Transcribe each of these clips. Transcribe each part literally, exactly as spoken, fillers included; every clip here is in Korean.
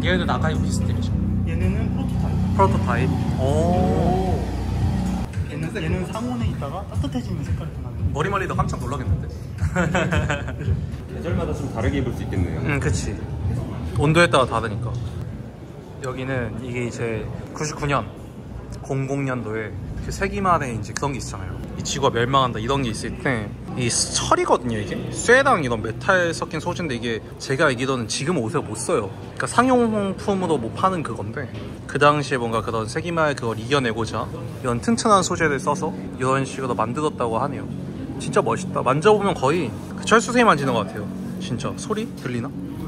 얘네도 아카이브 비슷들이죠? 얘네는 프로토타입. 프로토타입? 오. 얘는, 얘는 상온에 있다가 따뜻해지는 색깔이 나는. 머리말리도 깜짝 놀라겠는데? 계절마다 좀 다르게 입을 수 있겠네요. 응, 그치. 온도에 따라 다르니까. 여기는 이게 이제 구십구 년, 공공 년도에 그 세기말에 이제 그런 게 있잖아요. 이 지구가 멸망한다 이런 게 있을 때 이 철이거든요. 이게 쇠랑 이런 메탈 섞인 소재인데 이게 제가 알기로는 지금 옷에 못 써요. 그러니까 상용품으로 못 파는 그건데 그 당시에 뭔가 그런 세기말 그걸 이겨내고자 이런 튼튼한 소재를 써서 이런 식으로 만들었다고 하네요. 진짜 멋있다. 만져보면 거의 그 철수세미 만지는 것 같아요. 진짜 소리 들리나?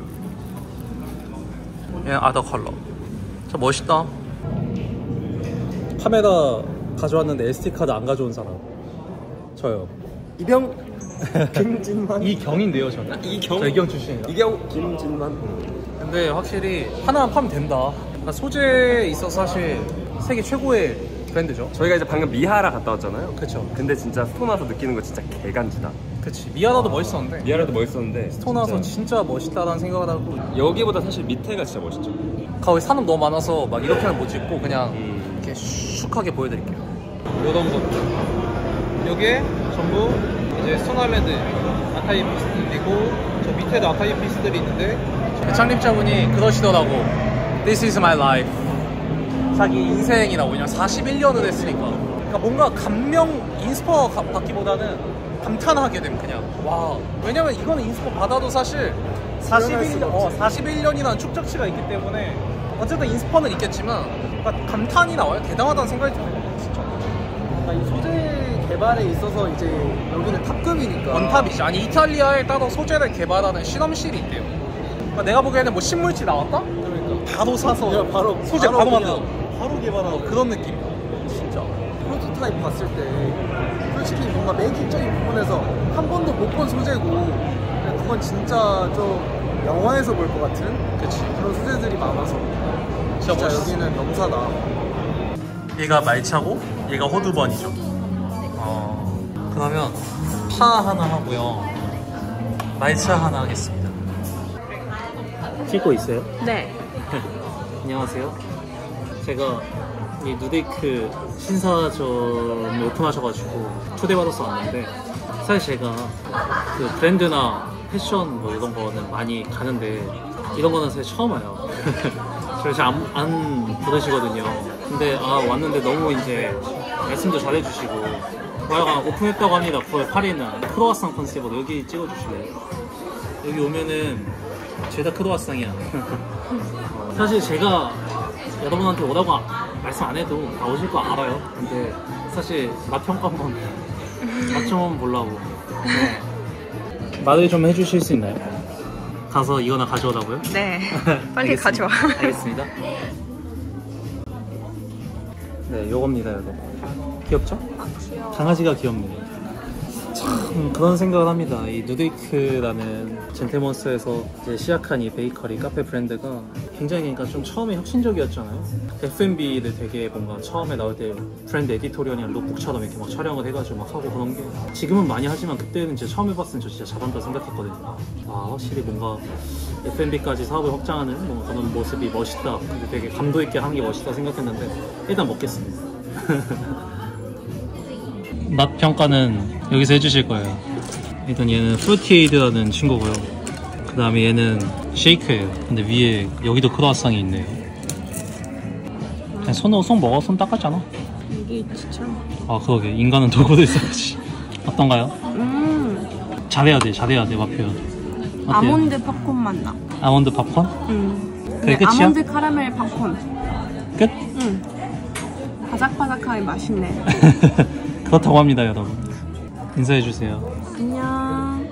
얘는 아더 컬러. 진짜 멋있다. 카메라 가져왔는데 에스디카드 안 가져온 사람 저요. 이병 김진만. 이경인데요 저는. 이경? 저 이경 출신이에요. 이경 김진만. 근데 확실히 하나만 파면 된다. 그러니까 소재에 있어서 사실 세계 최고의 브랜드죠. 저희가 이제 방금 미하라 갔다 왔잖아요. 그쵸. 근데 진짜 스톤 와서 느끼는 거 진짜 개간지다. 그치. 미아라도 멋있었는데 미하라도 멋있었는데 스톤 와서 진짜 멋있다라는 생각을 하고 여기보다 사실 밑에가 진짜 멋있죠. 거기 사람 너무 많아서 막 이렇게는 못 찍고 그냥 음. 이렇게 슉하게 보여드릴게요. 이런 것들 요게 전부 이제 스톤아일랜드 아카이브 피스들이고 저 밑에도 아카이브 피스들이 있는데 창립자분이 그러시더라고. This is my life. 자기 인생이라고. 그냥 사십일 년을 했으니까. 그러니까 뭔가 감명, 인스퍼 받기보다는 감탄하게 됨. 그냥 와. 왜냐면 이거는 인스퍼 받아도 사실 사십일 년, 어, 사십일 년이라는 축적치가 있기 때문에 어쨌든 인스퍼는 있겠지만 그러니까 감탄이 나와요. 대단하다는 생각이 들어요. 진짜. 그러니까 이 소재 개발에 있어서 이제 여기는 탑급이니까. 원탑이지. 아니 이탈리아에 따로 소재를 개발하는 실험실이 있대요. 그러니까 내가 보기에는 뭐 신물치 나왔다? 그러니까 바로 사서 그냥 바로 소재 바로, 바로 만들어. 그냥 바로 개발하는 그런 느낌이야. 진짜. 프로토타입 봤을 때 솔직히 뭔가 메이킹적인 부분에서 한 번도 못 본 소재고 그건 진짜 좀 영화에서 볼 것 같은 그치. 그런 소재들이 많아서 진짜, 진짜 멋있어. 여기는 명사다. 얘가 말차고 얘가 호두번이죠. 어, 그러면 파 하나 하고요. 말차 하나 하겠습니다. 찍고 있어요? 네. 안녕하세요. 제가 이 누데이크 신사점을 오픈하셔가지고 초대받아서 왔는데 사실 제가 그 브랜드나 패션 뭐 이런 거는 많이 가는데 이런 거는 사실 처음 와요. 저를 잘 안 안 부르시거든요. 근데 아 왔는데 너무 이제 말씀도 잘해주시고 와가 오픈했다고 합니다. 구월 팔 일 날 크로와상 컨셉으로 여기 찍어주실래요? 여기 오면은 죄다 크로와상이야. 사실 제가 여러분한테 오라고 아, 말씀 안 해도 다 오실 거 알아요. 근데 사실 맛 평가 한번 맛 좀 한번 보려고. 네. 말을 좀 해주실 수 있나요? 가서 이거나 가져오라고요? 네. 빨리 가져와. 알겠습니다. 네, 요겁니다, 여러분. 귀엽죠? 아, 귀여워. 강아지가 귀엽네요. 참 그런 생각을 합니다. 이 누데이크라는 젠틀몬스터에서 이제 시작한 이 베이커리 카페 브랜드가 굉장히 그러니까 좀 처음에 혁신적이었잖아요. 에프 앤 비를 되게 뭔가 처음에 나올 때 브랜드 에디토리얼이랑 룩북처럼 이렇게 막 촬영을 해가지고 막 하고 그런 게 지금은 많이 하지만 그때는 진짜 처음 해봤을 때 저 진짜 잘한다 생각했거든요. 아 확실히 뭔가 에프 앤 비까지 사업을 확장하는 뭔가 그런 모습이 멋있다. 근데 되게 감도 있게 하는 게 멋있다 생각했는데 일단 먹겠습니다. 맛 평가는 여기서 해주실 거예요. 일단 얘는 프루티에이드라는 친구고요. 그 다음에 얘는 쉐이크예요. 근데 위에 여기도 크로아상이 있네요. 그냥 손으로 손 먹어. 손 닦았잖아. 이게 진짜. 아 그러게 인간은 도구도 있어야지. 어떤가요? 음. 잘해야 돼. 잘해야 돼. 맛 표현. 어때요? 아몬드 팝콘 맛 나. 아몬드 팝콘? 음. 그게 끝이야? 아몬드 카라멜 팝콘. 끝? 응. 바삭바삭하게 맛있네. 그렇다고 합니다 여러분. 인사해주세요. 안녕.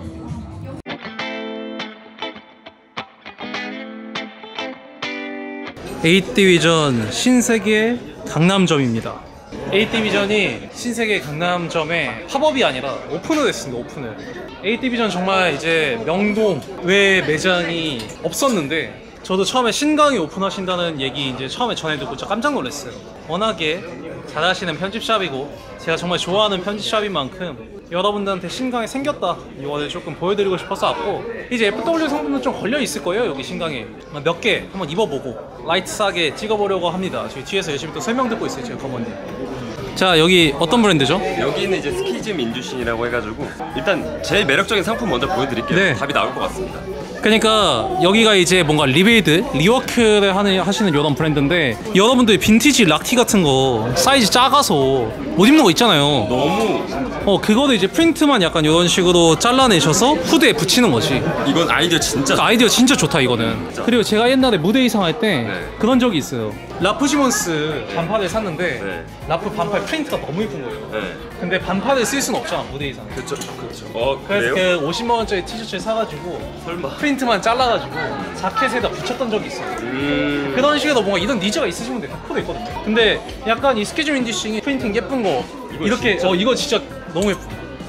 에잇 디비전 신세계 강남점입니다. 에잇 디비전이 신세계 강남점에 팝업이 아니라 오픈을 했습니다. 오픈을. 에잇 디비전 정말 이제 명동 외 매장이 없었는데 저도 처음에 신강이 오픈하신다는 얘기 이제 처음에 전해 듣고 진짜 깜짝 놀랐어요. 워낙에 잘하시는 편집샵이고 제가 정말 좋아하는 편집샵인 만큼 여러분들한테 신강이 생겼다 이거를 조금 보여드리고 싶어서 왔고, 이제 에프더블유 상품도 좀 걸려 있을 거예요. 여기 신강에 몇 개 한번 입어보고 라이트하게 찍어보려고 합니다. 저희 뒤에서 열심히 또 설명 듣고 있어요, 저희 검언님. 자, 여기 어떤 브랜드죠? 여기는 이제 스키즘 인듀싱이라고 해가지고 일단 제일 매력적인 상품 먼저 보여드릴게요. 네. 답이 나올 것 같습니다. 그러니까 여기가 이제 뭔가 리빌드, 리워크를 하는, 하시는 이런 브랜드인데, 여러분들 빈티지 락티 같은 거 사이즈 작아서 못 입는 거 있잖아요. 너무 어, 그거를 이제 프린트만 약간 이런 식으로 잘라내셔서 후드에 붙이는 거지. 이건 아이디어 진짜 그 아이디어 진짜 좋다 이거는. 그리고 제가 옛날에 무대 의상할 때 네. 그런 적이 있어요. 라프 시몬스 반팔을 샀는데 네. 라프 반팔 프린트가 너무 예쁜 거예요. 네. 근데 반팔을 쓸 수는 없잖아, 무대 의상에. 그렇죠, 그렇죠. 어, 그래서 그래요? 그 오십만 원짜리 티셔츠를 사가지고 설마. 프린트만 잘라가지고 자켓에다 붙였던 적이 있어요. 음. 그런 식으로 뭔가 이런 니즈가 있으신 분들 백 퍼센트 있거든요. 근데 약간 이 스케줄 인디싱이 프린팅 예쁜 거 이거 이렇게 진짜? 어 이거 진짜 너무 예뻐.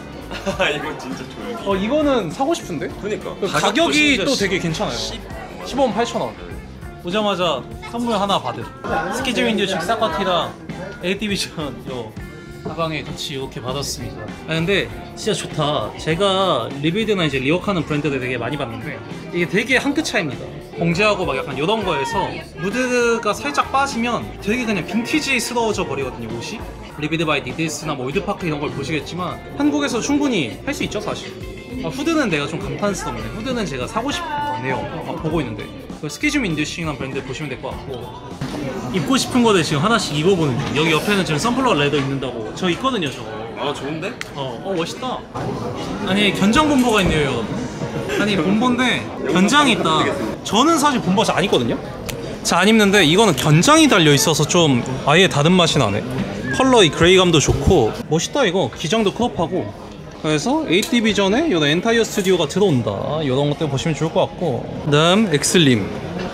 이거 진짜 좋은. 어 이거는 사고 싶은데? 그러니까 그 가격이 진짜 또 되게 괜찮아요. 십오 만 팔천 원. 오자마자 선물 하나 받은 스키즈 윈디식 사파티랑 에이티비전 요 가방에 같이 이렇게 받았습니다. 아 근데 진짜 좋다. 제가 리빌드나 이제 리워크하는 브랜드들 되게 많이 봤는데 이게 되게 한 끗 차이입니다. 봉제하고 막 약간 이런 거에서 무드가 살짝 빠지면 되게 그냥 빈티지스러워져 버리거든요, 옷이. 리빌드 바이 니디스나 뭐 올드파크 이런 걸 보시겠지만 한국에서 충분히 할 수 있죠, 사실. 아, 후드는 내가 좀 감탄스럽네. 후드는 제가 사고 싶네요. 막 보고 있는데. 스키즘 인듀싱이라는 브랜드 보시면 될 것 같고, 입고 싶은 거를 지금 하나씩 입어보는 중. 여기 옆에는 지금 선플라워 레더 입는다고. 저 있거든요, 저거. 아 좋은데? 어, 어 멋있다. 아니 견장 본보가 있네요, 여러분. 아니 본보인데 견장이 있다. 저는 사실 본보 잘 안 입거든요. 잘 안 입는데 이거는 견장이 달려 있어서 좀 아예 다른 맛이 나네. 컬러 이 그레이감도 좋고 멋있다 이거. 기장도 크롭하고. 그래서 에이티비전에 이런 엔타이어 스튜디오가 들어온다. 이런 것들 보시면 좋을 것 같고. 그다음 엑슬림.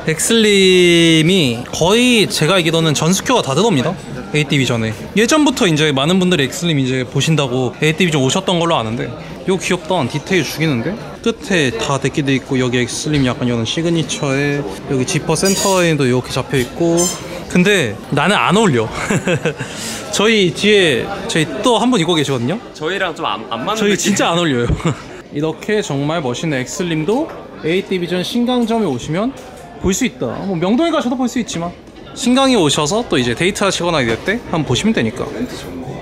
엑슬림이 거의 제가 알기로는 전 스퀘어가 다 들어옵니다. 에이티비전에. 예전부터 이제 많은 분들이 엑슬림 이제 보신다고 에이티비전 오셨던 걸로 아는데, 이거 귀엽다. 디테일 죽이는데? 끝에 다 데끼돼 있고, 여기 엑슬림 약간 이런 시그니처에 여기 지퍼 센터에도 이렇게 잡혀 있고. 근데 나는 안 어울려. 저희 뒤에 저희 또 한 분 입고 계시거든요. 저희랑 좀 안 안 맞는. 저희 느낌? 진짜 안 어울려요. 이렇게 정말 멋있는 엑슬림도 에이티비전 신강점에 오시면 볼 수 있다. 뭐 명동에 가셔도 볼 수 있지만 신강에 오셔서 또 이제 데이트 하시거나 이럴 때 한번 보시면 되니까. 멘트 좋네.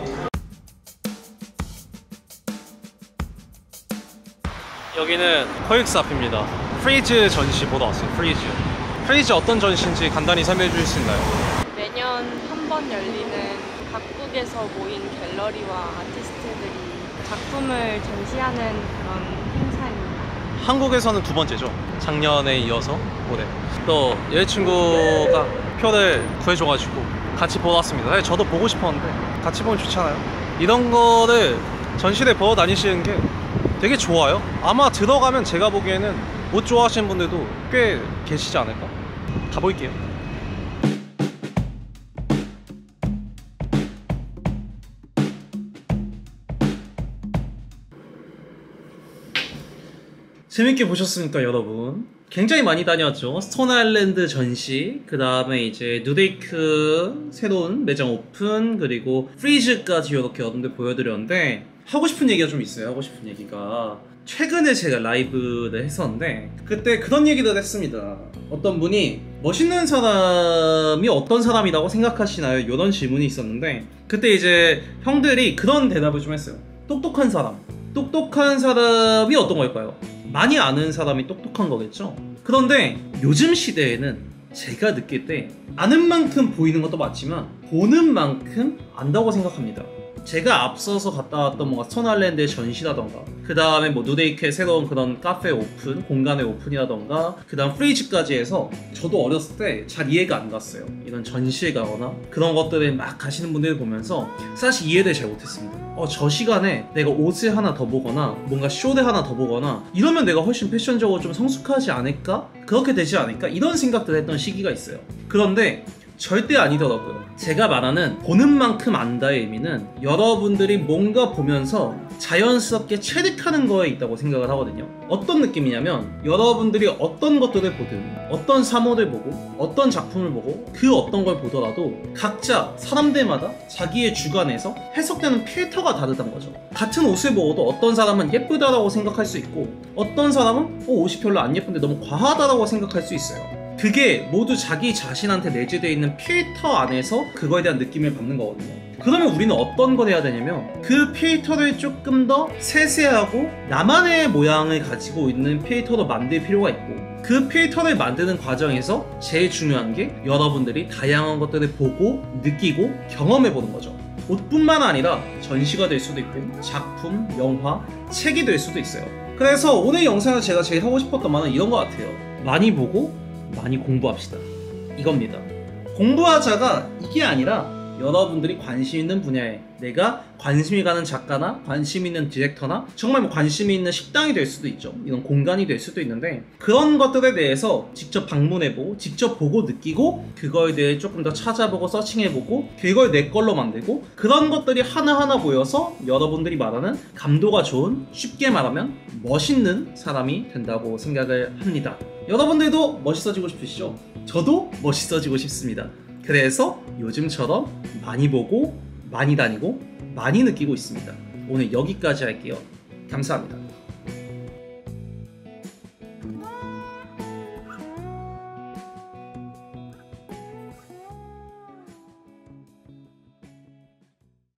여기는 코엑스 앞입니다. 프리즈 전시 보러 왔어요. 프리즈. 프리즈 어떤 전시인지 간단히 설명해 주실 수 있나요? 매년 한 번 열리는 각국에서 모인 갤러리와 아티스트들이 작품을 전시하는 그런 행사입니다. 한국에서는 두 번째죠. 작년에 이어서 올해. 또 여자친구가 표를 구해줘가지고 같이 보러 왔습니다. 사실 저도 보고 싶었는데 같이 보면 좋잖아요. 이런 거를 전시대 보러 다니시는 게 되게 좋아요. 아마 들어가면 제가 보기에는 옷 좋아하시는 분들도 꽤 계시지 않을까? 가볼게요. 재밌게 보셨습니까, 여러분? 굉장히 많이 다녔죠. 스톤 아일랜드 전시, 그 다음에 이제 누데이크 새로운 매장 오픈, 그리고 프리즈까지 이렇게 여러분들 보여드렸는데, 하고 싶은 얘기가 좀 있어요. 하고 싶은 얘기가 최근에 제가 라이브를 했었는데 그때 그런 얘기를 했습니다. 어떤 분이 멋있는 사람이 어떤 사람이라고 생각하시나요? 이런 질문이 있었는데, 그때 이제 형들이 그런 대답을 좀 했어요. 똑똑한 사람. 똑똑한 사람이 어떤 걸까요? 많이 아는 사람이 똑똑한 거겠죠? 그런데 요즘 시대에는 제가 느낄 때 아는 만큼 보이는 것도 맞지만 보는 만큼 안다고 생각합니다. 제가 앞서서 갔다 왔던 뭔가 스톤 아일랜드의 전시라던가, 그 다음에 뭐 누데이크의 새로운 그런 카페 오픈, 공간의 오픈이라던가, 그 다음 프리즈까지 해서 저도 어렸을 때 잘 이해가 안 갔어요. 이런 전시에 가거나 그런 것들을 막 가시는 분들을 보면서 사실 이해를 잘 못했습니다. 어, 저 시간에 내가 옷을 하나 더 보거나 뭔가 쇼를 하나 더 보거나 이러면 내가 훨씬 패션적으로 좀 성숙하지 않을까? 그렇게 되지 않을까? 이런 생각들을 했던 시기가 있어요. 그런데 절대 아니더라고요. 제가 말하는 보는 만큼 안다의 의미는 여러분들이 뭔가 보면서 자연스럽게 체득하는 거에 있다고 생각을 하거든요. 어떤 느낌이냐면 여러분들이 어떤 것들을 보든 어떤 사물을 보고 어떤 작품을 보고 그 어떤 걸 보더라도 각자 사람들마다 자기의 주관에서 해석되는 필터가 다르다는 거죠. 같은 옷을 보고도 어떤 사람은 예쁘다라고 생각할 수 있고 어떤 사람은 어, 옷이 별로 안 예쁜데 너무 과하다라고 생각할 수 있어요. 그게 모두 자기 자신한테 내재되어 있는 필터 안에서 그거에 대한 느낌을 받는 거거든요. 그러면 우리는 어떤 걸 해야 되냐면 그 필터를 조금 더 세세하고 나만의 모양을 가지고 있는 필터로 만들 필요가 있고 그 필터를 만드는 과정에서 제일 중요한 게 여러분들이 다양한 것들을 보고 느끼고 경험해 보는 거죠. 옷뿐만 아니라 전시가 될 수도 있고 작품, 영화, 책이 될 수도 있어요. 그래서 오늘 영상에서 제가 제일 하고 싶었던 말은 이런 것 같아요. 많이 보고 많이 공부합시다. 이겁니다. 공부하자가 이게 아니라 여러분들이 관심 있는 분야에 내가 관심이 가는 작가나 관심 있는 디렉터나 정말 뭐 관심이 있는 식당이 될 수도 있죠. 이런 공간이 될 수도 있는데 그런 것들에 대해서 직접 방문해보고 직접 보고 느끼고 그거에 대해 조금 더 찾아보고 서칭해보고 그걸 내 걸로 만들고 그런 것들이 하나하나 모여서 여러분들이 말하는 감도가 좋은 쉽게 말하면 멋있는 사람이 된다고 생각을 합니다. 여러분들도 멋있어지고 싶으시죠? 저도 멋있어지고 싶습니다. 그래서 요즘처럼 많이 보고 많이 다니고 많이 느끼고 있습니다. 오늘 여기까지 할게요. 감사합니다.